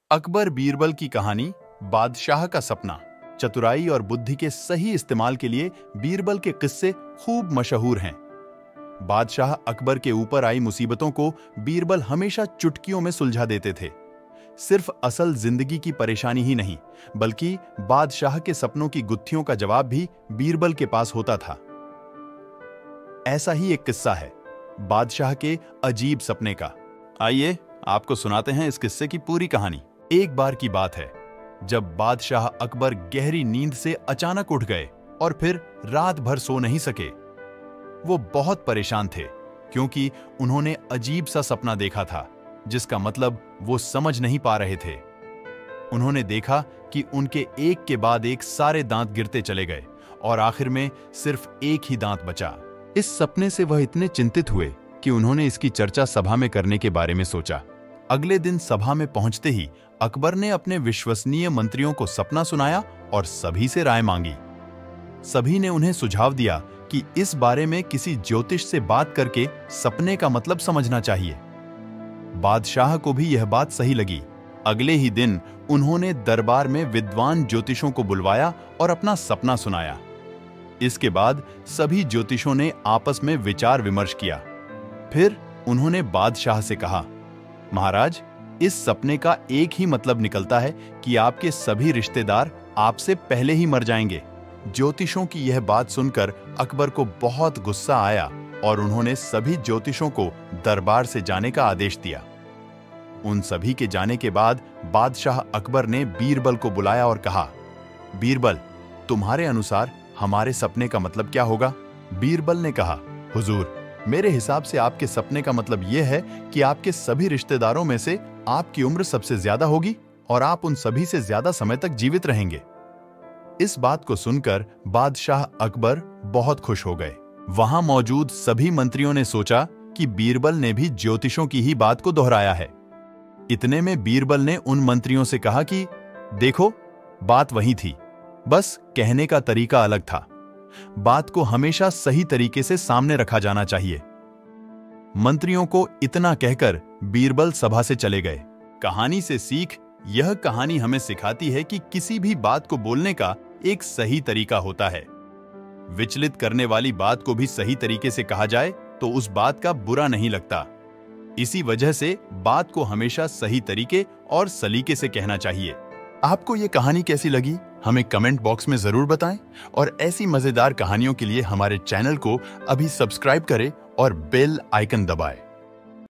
अकबर बीरबल की कहानी बादशाह का सपना। चतुराई और बुद्धि के सही इस्तेमाल के लिए बीरबल के किस्से खूब मशहूर हैं। बादशाह अकबर के ऊपर आई मुसीबतों को बीरबल हमेशा चुटकियों में सुलझा देते थे। सिर्फ असल जिंदगी की परेशानी ही नहीं, बल्कि बादशाह के सपनों की गुत्थियों का जवाब भी बीरबल के पास होता था। ऐसा ही एक किस्सा है बादशाह के अजीब सपने का। आइए आपको सुनाते हैं इस किस्से की पूरी कहानी। एक बार की बात है जब बादशाह अकबर गहरी नींद से अचानक उठ गए और फिर रात भर सो नहीं सके। वो बहुत परेशान थे क्योंकि उन्होंने अजीब सा सपना देखा था जिसका मतलब वो समझ नहीं पा रहे थे। उन्होंने देखा कि उनके एक के बाद एक सारे दांत गिरते चले गए और आखिर में सिर्फ एक ही दांत बचा। इस सपने से वह इतने चिंतित हुए कि उन्होंने इसकी चर्चा सभा में करने के बारे में सोचा। अगले दिन सभा में पहुंचते ही अकबर ने अपने विश्वसनीय मंत्रियों को सपना सुनाया और सभी से राय मांगी। सभी ने उन्हें सुझाव दिया कि इस बारे में किसी ज्योतिष से बात करके सपने का मतलब समझना चाहिए। बादशाह को भी यह बात सही लगी। अगले ही दिन उन्होंने दरबार में विद्वान ज्योतिषों को बुलवाया और अपना सपना सुनाया। इसके बाद सभी ज्योतिषों ने आपस में विचार विमर्श किया। फिर उन्होंने बादशाह से कहा, महाराज, इस सपने का एक ही मतलब निकलता है कि आपके सभी रिश्तेदार आपसे पहले ही मर जाएंगे। ज्योतिषों की यह बात सुनकर अकबर को बहुत गुस्सा आया और उन्होंने सभी ज्योतिषों को दरबार से जाने का आदेश दिया। उन सभी के जाने के बाद बादशाह अकबर ने बीरबल को बुलाया और कहा, बीरबल, तुम्हारे अनुसार हमारे सपने का मतलब क्या होगा? बीरबल ने कहा, हुजूर, मेरे हिसाब से आपके सपने का मतलब यह है कि आपके सभी रिश्तेदारों में से आपकी उम्र सबसे ज्यादा होगी और आप उन सभी से ज्यादा समय तक जीवित रहेंगे। इस बात को सुनकर बादशाह अकबर बहुत खुश हो गए। वहां मौजूद सभी मंत्रियों ने सोचा कि बीरबल ने भी ज्योतिषों की ही बात को दोहराया है। इतने में बीरबल ने उन मंत्रियों से कहा कि देखो, बात वही थी, बस कहने का तरीका अलग था। बात को हमेशा सही तरीके से सामने रखा जाना चाहिए। मंत्रियों को इतना कहकर बीरबल सभा से चले गए। कहानी से सीख, यह कहानी हमें सिखाती है कि किसी भी बात को बोलने का एक सही तरीका होता है। विचलित करने वाली बात को भी सही तरीके से कहा जाए तो उस बात का बुरा नहीं लगता। इसी वजह से बात को हमेशा सही तरीके और सलीके से कहना चाहिए। आपको यह कहानी कैसी लगी हमें कमेंट बॉक्स में जरूर बताएं और ऐसी मजेदार कहानियों के लिए हमारे चैनल को अभी सब्सक्राइब करें और बेल आइकन दबाएं।